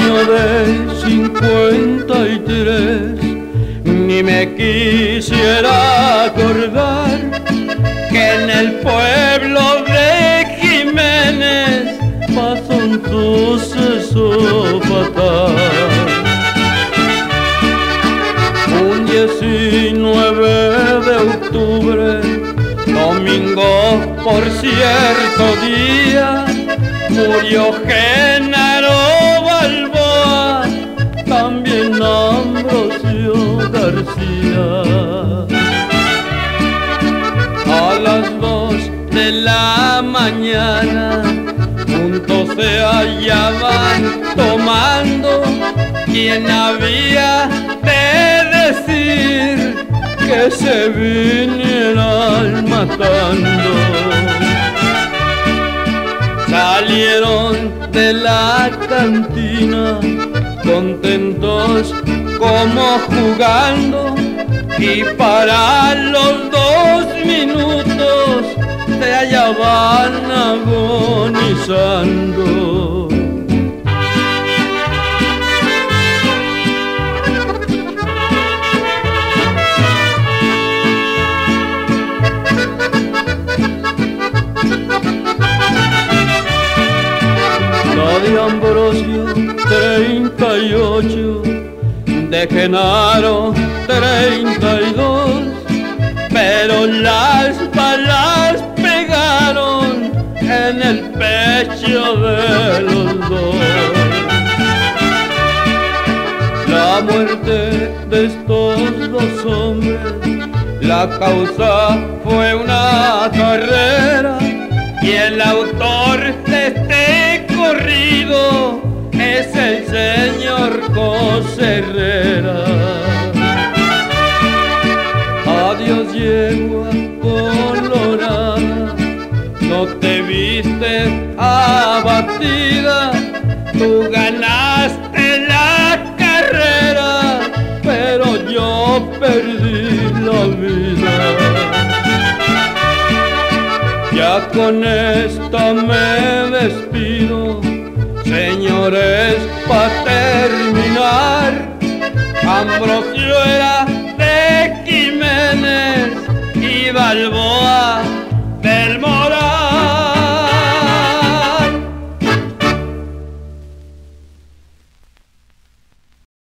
año del 53, ni me quisiera acordar que en el pueblo de Jiménez pasó un suceso fatal. Un 19 de octubre, domingo por cierto día, murió Genaro Balboa, también Ambrosio García. A las 2 de la mañana juntos se hallaban tomando, quien había de decir que se vinieran matando. Salieron de la cantina contentos como jugando, y para los 2 minutos se hallaban agonizando. De Ambrosio 38, de Genaro 32, pero las balas pegaron en el pecho de los dos. La muerte de estos 2 hombres, la causa fue una carrera, y el autor de este corrido es el señor José Herrera. Adiós yegua colorada, no te viste abatida, tú ganaste la carrera, pero yo perdí la vida. Ya con esta me despido, señores, para terminar. Ambrosio era de Jiménez y Balboa